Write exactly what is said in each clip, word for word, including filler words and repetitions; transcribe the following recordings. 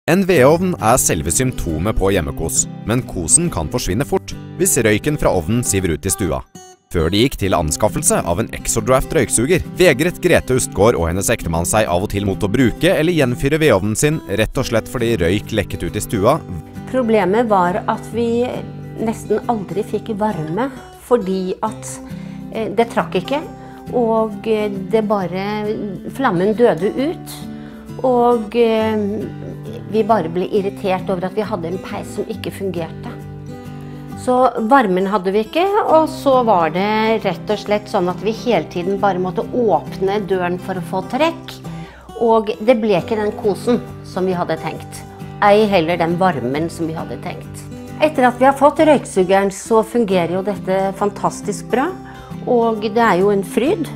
En vedovn er selve symptomet på hjemmekos, men kosen kan forsvinne fort hvis røyken fra ovnen siver ut i stua. Før de gikk til anskaffelse av en Exodraft røyksuger, vegret Grete Ustgaard og hennes ektemann seg av og til mot å bruke eller gjenfyre vedovnen sin, rett og slett fordi røyk lekket ut i stua. Problemet var at vi nesten aldri fikk varme, fordi at det trakk ikke, og det bare, flammen døde ut, og vi bare ble irritert over at vi hadde en peis som ikke fungerte. Så varmen hadde vi ikke, og så var det rett og slett sånn at vi hele tiden bare måtte åpne døren for å få trekk, og det ble ikke den kosen som vi hadde tenkt. Ei heller den varmen som vi hadde tenkt. Etter at vi har fått røyksugeren, så fungerer jo dette fantastisk bra, og det er jo en fryd.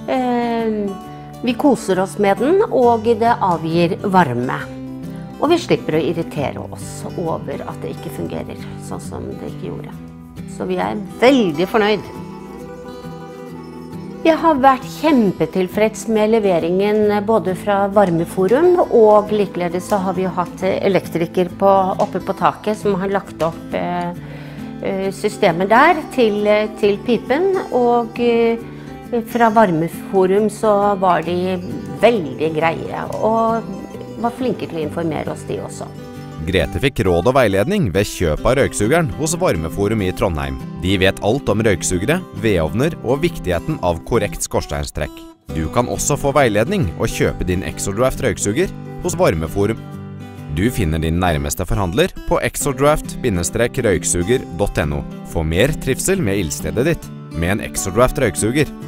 Vi koser oss med den, og det avgir varme. Og vi slipper å irritere oss over at det ikke fungerer sånn som det ikke gjorde. Så vi er veldig fornøyd. Jeg har vært kjempetilfreds med leveringen både fra Varmeforum, og likeledes så har vi jo hatt elektriker på, oppe på taket som har lagt opp eh, systemet der til, til pipen. Og eh, fra Varmeforum så var de veldig greie og var flinke til å informere oss de også. Grete fikk råd og veiledning ved kjøp av røyksugeren hos Varmeforum i Trondheim. De vet alt om røyksugere, vedovner og viktigheten av korrekt skorsteinstrekk. Du kan også få veiledning og kjøpe din Exodraft røyksuger hos Varmeforum. Du finner din nærmeste forhandler på exodraft røyksuger punktum no. Få mer trivsel med ildstedet ditt med en Exodraft røyksuger.